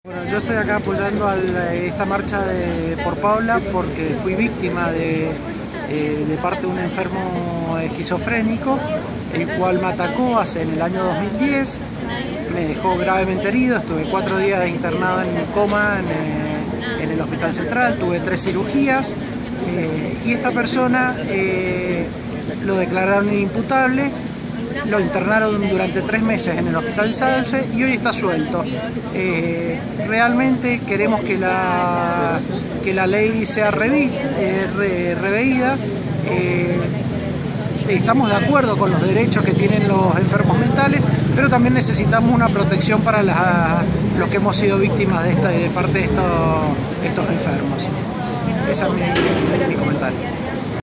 Bueno, yo estoy acá apoyando a esta marcha por Paula porque fui víctima de parte de un enfermo esquizofrénico, el cual me atacó en el año 2010, me dejó gravemente herido, estuve 4 días internado en coma en el Hospital Central, tuve 3 cirugías y esta persona lo declararon inimputable. Lo internaron durante 3 meses en el Hospital Salce y hoy está suelto. Realmente queremos que la ley sea reveída. Estamos de acuerdo con los derechos que tienen los enfermos mentales, pero también necesitamos una protección para los que hemos sido víctimas de parte de estos enfermos. Ese es mi comentario.